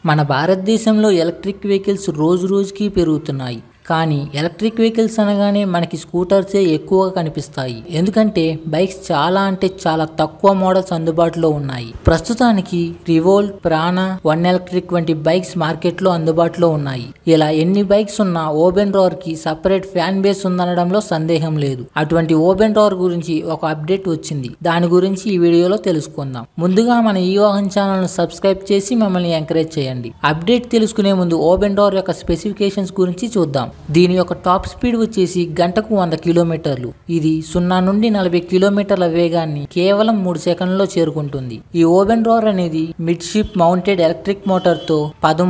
మన భారతదేశంలో electric vehicles రోజు రోజుకి పెరుగుతున్నాయి. కానీ ఎలక్ట్రిక్ వెహికల్స్ అనగానే మనకి స్కూటర్సే ఎక్కువగా కనిపిస్తాయి. ఎందుకంటే బైక్స్ చాలా అంటే చాలా తక్కువ మోడల్స్ అందుబాటులో ఉన్నాయి. ప్రస్తుతానికి రివోల్ట్, ప్రాణ, వన్ ఎలక్ట్రిక్ వంటి బైక్స్ మార్కెట్లో అందుబాటులో ఉన్నాయి. ఇలా ఎన్ని బైక్స్ ఉన్నా ఓపెన్ రోర్ కి సపరేట్ ఫ్యాన్ బేస్ ఉందనడంలో సందేహం లేదు. అటువంటి ఓపెన్ రోర్ గురించి ఒక అప్డేట్ వచ్చింది. దాని గురించి ఈ వీడియోలో తెలుసుకుందాం. ముందుగా మన ఈ వాహన్ ఛానల్ ను సబ్స్క్రైబ్ చేసి మమ్మల్ని ఎంకరేజ్ చేయండి. అప్డేట్ తెలుసుకునే ముందు ఓపెన్ రోర్ యొక్క స్పెసిఫికేషన్స్ గురించి చూద్దాం. దీని యొక్క టాప్ స్పీడ్ వచ్చేసి గంటకు 100 కిలోమీటర్లు. ఇది 0 నుండి 40 కిలోమీటర్ల వేగాన్ని కేవలం 3 సెకండ్లలో చేరుకుంటుంది. ఈ ఓపెన్ రోర్ అనేది mid ship mounted electric motor తో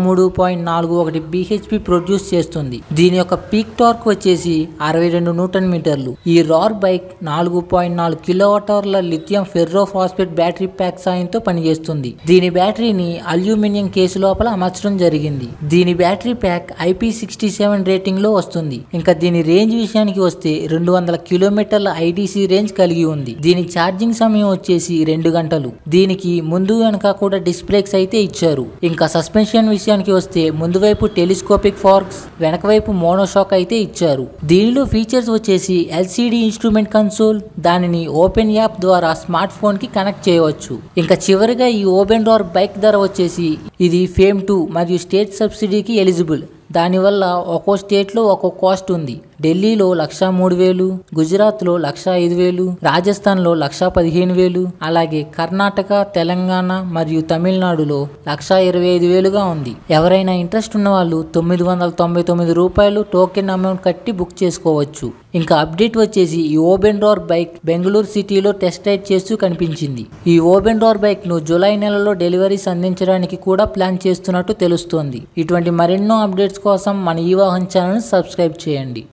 13.41 bhp ప్రొడ్యూస్ చేస్తుంది. దీని యొక్క పీక్ టార్క్ వచ్చేసి 62 న్యూటన్ మీటర్లు. ఈ రోర్ బైక్ 4.4 కిలోవాట్ల lithium ferro phosphate battery pack సాయంతో పనిచేస్తుంది. దీని బ్యాటరీని అల్యూమినియం కేసు లోపల అమర్చడం జరిగింది. దీని బ్యాటరీ ప్యాక్ IP67 రేటింగ్ లో వస్తుంది. ఇంకా దీని రేంజ్ విషయానికి వస్తే 200 కిలోమీటర్ల ఐటీసీ రేంజ్ కలిగి ఉంది. దీని ఛార్జింగ్ సమయం వచ్చేసి 2 గంటలు. దీనికి ముందు వెనక కూడా డిస్క్ బ్రేక్స్ అయితే ఇచ్చారు. ఇంకా సస్పెన్షన్ విషయానికి వస్తే ముందు వైపు టెలిస్కోపిక్ ఫోర్క్స్, వెనక వైపు మోనోషాక్ అయితే ఇచ్చారు. దీనిలో ఫీచర్స్ వచ్చేసి LCD ఇన్స్ట్రుమెంట్ కన్సోల్, దానిని ఓపెన్ యాప్ ద్వారా స్మార్ట్ ఫోన్ కి కనెక్ట్ చేయవచ్చు. ఇంకా చివరిగా ఈ ఓపెన్ రోర్ బైక్ ధర వచ్చేసి ఇది ఫేమ్ 2 మరియు స్టేట్ సబ్సిడీకి ఎలిజిబుల్. దానివల్ల ఒక్కో స్టేట్లో ఒక్కో కాస్ట్ ఉంది. ఢిల్లీలో 1,03,000, గుజరాత్లో 1,05,000, రాజస్థాన్లో 1,15,000, అలాగే కర్ణాటక, తెలంగాణ మరియు తమిళనాడులో 1,25,000గా ఉంది. ఎవరైనా ఇంట్రెస్ట్ ఉన్న వాళ్ళు ₹999 టోకెన్ అమౌంట్ కట్టి బుక్ చేసుకోవచ్చు. ఇంకా అప్డేట్ వచ్చేసి ఈ ఓపెన్ రోర్ బైక్ బెంగళూరు సిటీలో టెస్ట్ రైడ్ చేస్తూ కనిపించింది. ఈ ఓపెన్ రోర్ బైక్ ను జూలై నెలలో డెలివరీస్ అందించడానికి కూడా ప్లాన్ చేస్తున్నట్టు తెలుస్తోంది. ఇటువంటి మరెన్నో అప్డేట్స్ కోసం మన ఈ వాహన్ ఛానల్ సబ్స్క్రైబ్ చేయండి.